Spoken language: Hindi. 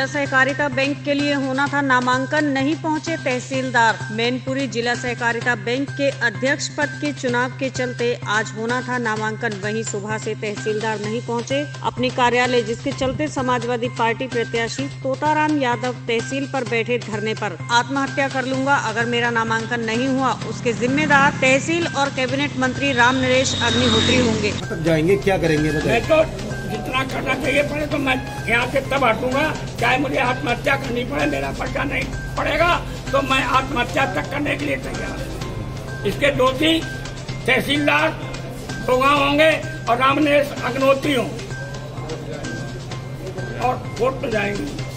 सहकारिता बैंक के लिए होना था नामांकन, नहीं पहुंचे तहसीलदार। मैनपुरी जिला सहकारिता बैंक के अध्यक्ष पद के चुनाव के चलते आज होना था नामांकन, वहीं सुबह से तहसीलदार नहीं पहुंचे अपने कार्यालय, जिसके चलते समाजवादी पार्टी प्रत्याशी तोताराम यादव तहसील पर बैठे धरने पर। आत्महत्या कर लूंगा अगर मेरा नामांकन नहीं हुआ, उसके जिम्मेदार तहसील और कैबिनेट मंत्री राम नरेश अग्निहोत्री होंगे। जाएंगे, क्या करेंगे? मैं तो जितना करना चाहिए पड़े तो मैं यहाँ से तब हटूंगा, चाहे मुझे आत्महत्या करनी पड़े। मेरा पर्चा नहीं पड़ेगा तो मैं आत्महत्या तक करने के लिए तैयार। इसके दोषी तहसीलदार गाँव होंगे और राम नरेश अग्निहोत्री होंगे और वोट तो जाएंगे।